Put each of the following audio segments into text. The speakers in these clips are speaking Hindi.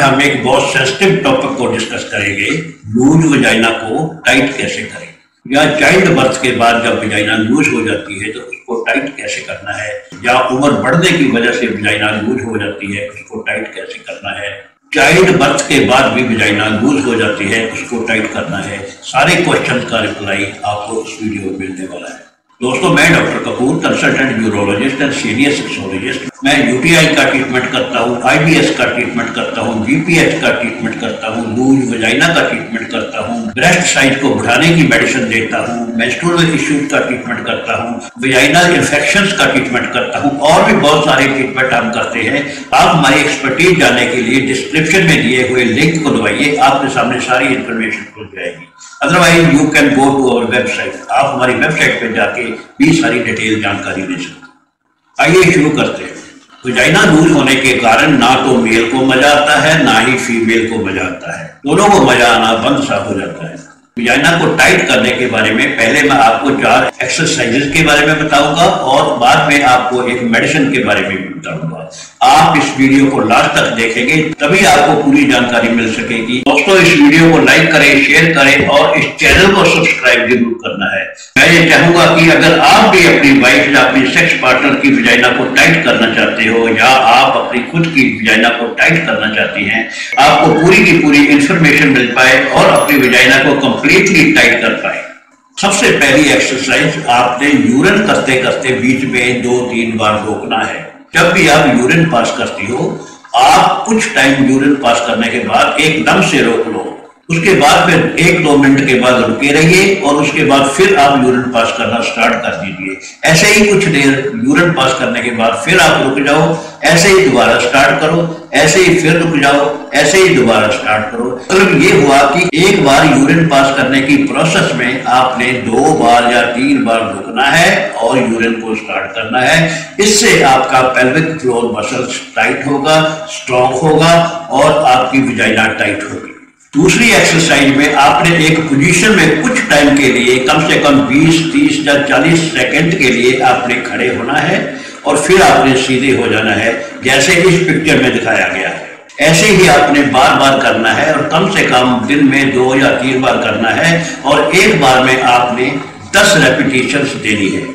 हम एक बहुत सेंसिटिव टॉपिक को डिस्कस करेंगे, लूज वजाइना को टाइट कैसे करें, या चाइल्ड बर्थ के बाद जब वजाइना लूज हो जाती है तो उसको टाइट कैसे करना है, या उम्र बढ़ने की वजह से वजाइना लूज हो जाती है उसको टाइट कैसे करना है, चाइल्ड बर्थ के बाद भी वजाइना लूज हो जाती है उसको टाइट करना है। सारे क्वेश्चन का रिप्लाई आपको इस वीडियो में मिलने वाला है। दोस्तों, मैं doctor Kapoor, consultant neurologist and senior sexologist. मैं यूटीआई का ट्रीटमेंट करता हूँ, आईबीएस का ट्रीटमेंट करता हूँ, बीपीएच का ट्रीटमेंट करता हूँ, लूज वजाइना का ट्रीटमेंट करता हूँ, ब्रेस्ट साइज को बढ़ाने की मेडिसिन देता हूँ, मेंस्ट्रुअल इश्यूज का ट्रीटमेंट करता हूँ, वजाइनल इन्फेक्शंस का ट्रीटमेंट करता हूँ, और भी बहुत सारे ट्रीटमेंट हम करते हैं। आप हमारी एक्सपर्टीज जानने के लिए डिस्क्रिप्शन में दिए हुए लिंक को दबाइए, आपके सामने सारी इन्फॉर्मेशन खुल जाएगी। Otherwise you can go to our website, आप हमारी वेबसाइट पे जाके भी सारी डिटेल जानकारी ले सकते। आइए शुरू करते हैं। वजाइना लूज होने के कारण ना तो मेल को मजा आता है ना ही फीमेल को मजा आता है, दोनों को मजा आना बंद सा हो जाता है। वजाइना को टाइट करने के बारे में पहले मैं आपको 4 एक्सरसाइजेस के बारे में बताऊंगा और बाद में आपको एक मेडिसिन के बारे में भी बताऊंगा। आप इस वीडियो को लास्ट तक देखेंगे तभी आपको पूरी जानकारी मिल सकेगी। दोस्तों, इस वीडियो को लाइक करें, शेयर करें और इस चैनल को सब्सक्राइब जरूर करना है। मैं ये चाहूंगा कि अगर आप भी अपनी वाइफ या अपनी सेक्स पार्टनर की वजाइना को टाइट करना चाहते हो, या आप अपनी खुद की वजाइना को टाइट करना चाहती हैं, आपको पूरी की पूरी इंफॉर्मेशन मिल पाए और अपनी वजाइना को कंप्लीटली टाइट कर पाए। सबसे पहली एक्सरसाइज, आपने यूरिन करते करते बीच में 2-3 बार रोकना है। जब भी आप यूरिन पास करती हो, आप कुछ टाइम यूरिन पास करने के बाद एकदम से रोक लो, उसके बाद फिर 1-2 मिनट के बाद रुके रहिए और उसके बाद फिर आप यूरिन पास करना स्टार्ट कर दीजिए। ऐसे ही कुछ देर यूरिन पास करने के बाद फिर आप रुक जाओ, ऐसे ही दोबारा स्टार्ट करो, ऐसे ही फिर रुक जाओ, ऐसे ही दोबारा स्टार्ट करो। मतलब ये हुआ कि एक बार यूरिन पास करने की प्रोसेस में आपने 2 बार या 3 बार रुकना है और यूरिन को स्टार्ट करना है। इससे आपका पेल्विक फ्लोर मसल्स टाइट होगा, स्ट्रॉन्ग होगा और आपकी वजाइना टाइट होगी। दूसरी एक्सरसाइज में आपने एक पोजीशन में कुछ टाइम के लिए कम से कम 20, 30 या 40 सेकंड के लिए आपने खड़े होना है और फिर आपने सीधे हो जाना है, जैसे इस पिक्चर में दिखाया गया है। ऐसे ही आपने बार बार करना है और कम से कम दिन में 2 या 3 बार करना है और एक बार में आपने 10 रेपिटेशंस देनी है।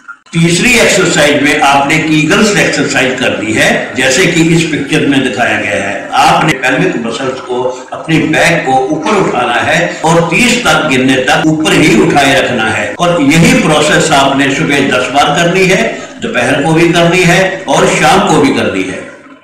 तीसरी एक्सरसाइज में आपने कीगल्स एक्सरसाइज करनी है, जैसे कि इस पिक्चर में दिखाया गया है। आपने पेल्विक मसल्स को, अपनी बैक को ऊपर उठाना है और 30 तक गिनने तक ऊपर ही उठाए रखना है। और यही प्रोसेस आपने सुबह 10 बार करनी है, दोपहर को भी करनी है और शाम को भी करनी है।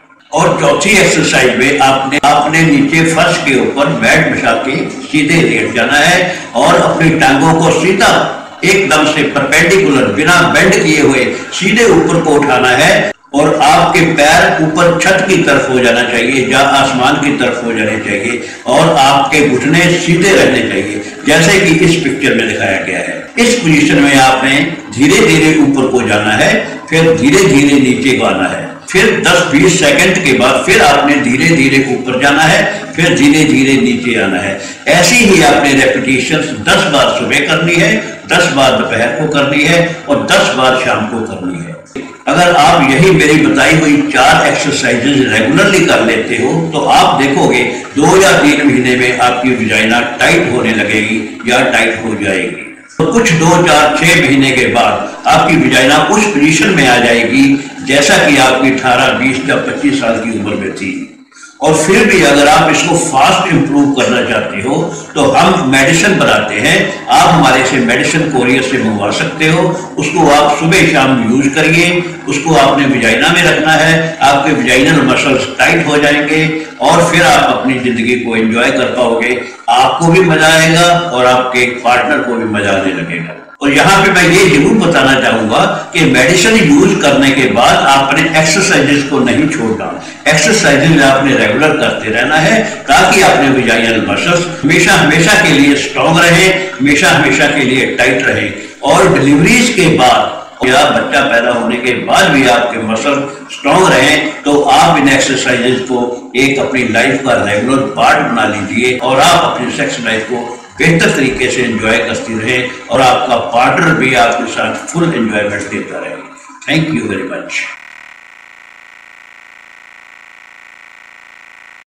और चौथी एक्सरसाइज में आपने नीचे फर्श के ऊपर बेड बिछा के सीधे लेट जाना है और अपनी टांगों को सीधा एकदम से परपेंडिकुलर, बिना बेंड किए हुए सीधे ऊपर को उठाना है और आपके पैर ऊपर छत की तरफ हो जाना चाहिए या आसमान की तरफ हो जाने चाहिए और आपके घुटने सीधे रहने चाहिए, जैसे कि इस पिक्चर में दिखाया गया है। इस पोजीशन में आपने धीरे धीरे ऊपर को जाना है, फिर धीरे धीरे नीचे को आना है, फिर 10-20 सेकंड के बाद फिर आपने धीरे धीरे ऊपर जाना है, फिर धीरे धीरे नीचे आना है। ऐसी ही आपने रेपिटेशंस 10 बार सुबह करनी है, 10 बार दोपहर को करनी है और 10 बार शाम को करनी है। अगर आप यही मेरी बताई हुई 4 एक्सरसाइजेज रेगुलरली कर लेते हो तो आप देखोगे 2 या 3 महीने में आपकी वजाइना टाइट होने लगेगी या टाइट हो जाएगी। तो कुछ 2, 4, 6 महीने के बाद आपकी वजाइना उस पोजीशन में आ जाएगी जैसा कि आपकी 18, 20 या 25 साल की उम्र में थी। और फिर भी अगर आप इसको फास्ट इंप्रूव करना चाहते हो तो हम मेडिसिन बनाते हैं। आप हमारे से मेडिसिन कोरियर से मंगवा सकते हो। उसको आप सुबह शाम यूज करिए, उसको आपने वजाइना में रखना है, आपके वजाइनल मसल्स टाइट हो जाएंगे और फिर आप अपनी जिंदगी को एंजॉय कर पाओगे। आपको भी मजा आएगा और आपके पार्टनर को भी मजा आने लगेगा। और यहाँ पे मैं ये जरूर बताना चाहूंगा कि मेडिसिन यूज करने के बाद आपने एक्सरसाइजेस को नहीं छोड़ना। एक्सरसाइजेस आपने रेगुलर करते रहना है ताकि अपने वजाइनल मसल्स हमेशा हमेशा के लिए स्ट्रॉन्ग रहे, हमेशा हमेशा के लिए टाइट रहे। और डिलीवरीज के बाद या बच्चा पैदा होने के बाद भी आपके मसल स्ट्रॉन्ग रहें तो आप इन एक्सरसाइजेस को एक अपनी लाइफ का रेगुलर पार्ट बना लीजिए और आप अपनी सेक्स लाइफ को बेहतर तरीके से एंजॉय करती रहे और आपका पार्टनर भी आपके साथ फुल एंजॉयमेंट देता रहे। Thank you very much.